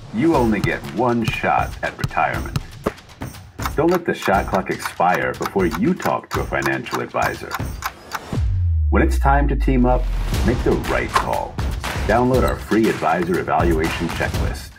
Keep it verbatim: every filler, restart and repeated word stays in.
You only get one shot at retirement. Don't let the shot clock expire before you talk to a financial advisor. When it's time to team up, make the right call. Download our free advisor evaluation checklist.